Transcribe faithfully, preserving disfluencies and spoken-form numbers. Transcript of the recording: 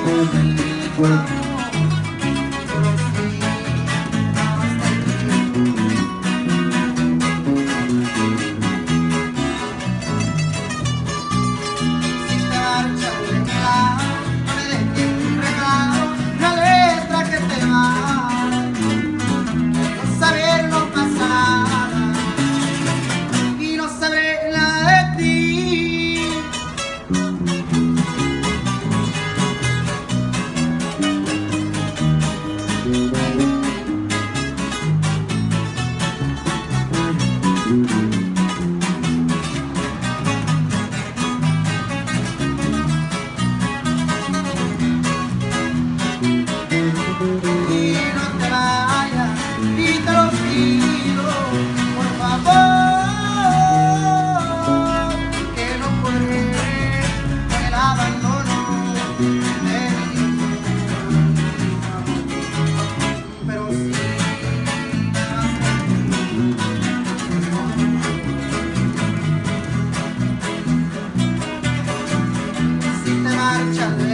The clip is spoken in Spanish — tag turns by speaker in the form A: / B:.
A: conmigo, amor, solo si hasta el si te marchas de mi lado, no me dejes un regalo, una letra que te va. No saber no pasa nada y no sabré nada de ti. Y no te vayas, y te lo pido, por favor, que no podré con el abandono de mi amor. Pero si te vas de mí, si te marchas de